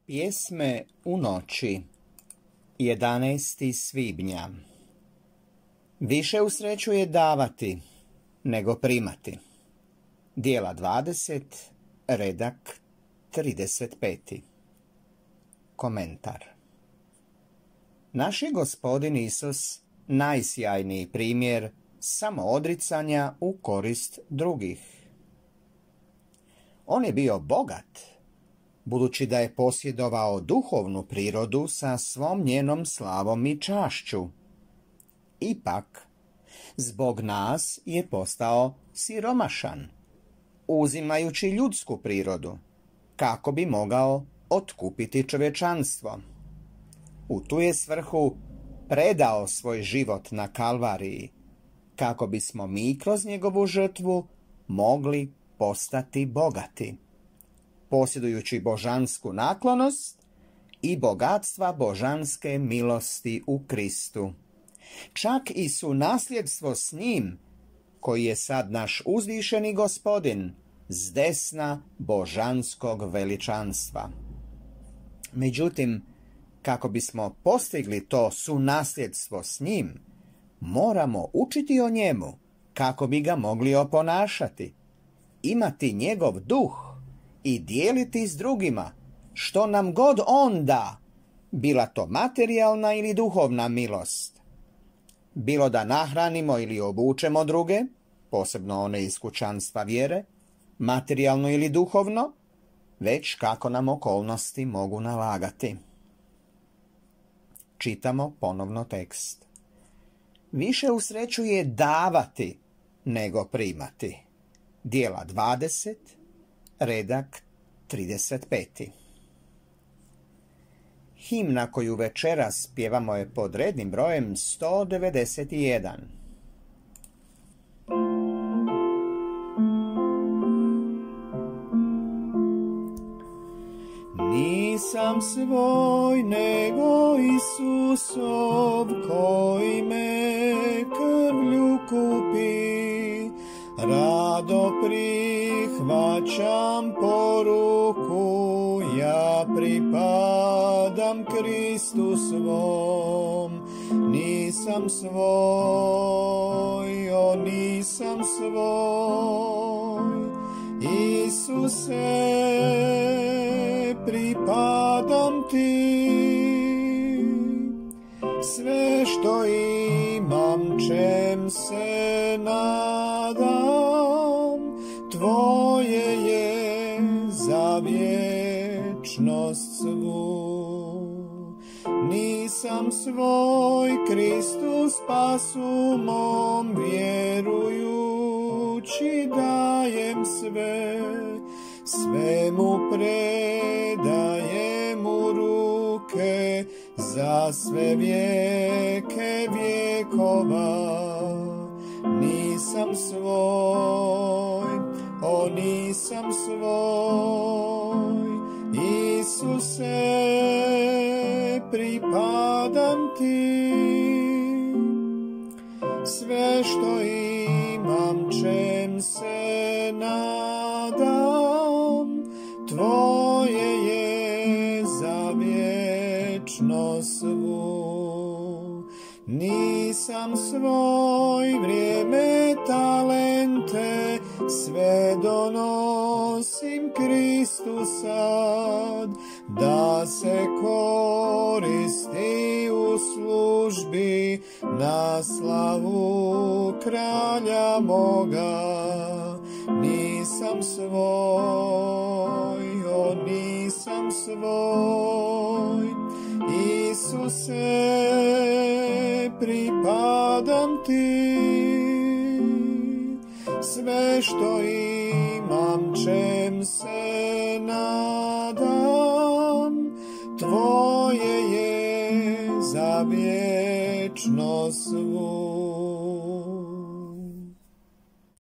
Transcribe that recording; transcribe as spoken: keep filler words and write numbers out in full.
Pjesme u noći, jedanaesti svibnja. Više usrećuje davati nego primati. Dijela dvadeset, redak trideset pet. Komentar. Naš je Gospodin Isus najsjajniji primjer samoodricanja u korist drugih. On je bio bogat, budući da je posjedovao duhovnu prirodu sa svom njenom slavom i čašću. Ipak, zbog nas je postao siromašan, uzimajući ljudsku prirodu, kako bi mogao otkupiti čovječanstvo. U tu je svrhu predao svoj život na Kalvariji, kako bismo mi kroz njegovu žrtvu mogli postati bogati, posjedujući božansku naklonost i bogatstva božanske milosti u Kristu. Čak i su nasljedstvo s njim, koji je sad naš uzvišeni Gospodin, s desna božanskog veličanstva. Međutim, kako bismo postigli to sunasljedstvo s njim, moramo učiti o njemu, kako bi ga mogli oponašati, imati njegov duh i dijeliti s drugima, što nam god on da, bila to materijalna ili duhovna milost. Bilo da nahranimo ili obučemo druge, posebno one iz kućanstva vjere, materijalno ili duhovno, već kako nam okolnosti mogu nalagati. Čitamo ponovno tekst. Više usrećuje davati nego primati. Dijela dvadeset, redak trideset pet. Himna koju večeras pjevamo je pod rednim brojem sto devedeset jedan. Nisam svoj, nego Isusov, koji me krvlju kupi. Rado prihvaćam poruku, ja pripadam Kristu svom. Nisam svoj, o nisam svoj, Isuse, pripadam ti. Sve što imam, čem se nadam, tvoje je za vječnost svu. Nisam svoj, Kristu spasu mom, vjerujući dajem sve, sve mu predajem u ruke, za sve vijeke vjekova. Nisam svoj, o nisam svoj, Isuse, pripadam ti. Sve što imam, čem se nadam, tvoje je za vječnost svu. Nisam svoj, vrijeme, talente, sve donosim Kristu sad, da se koristi u službi na slavu kralja moga. Nisam svoj, o nisam svoj, Isuse, pripadam ti. Sve što imam, čem se nadam, tvoje je za vječnost svu.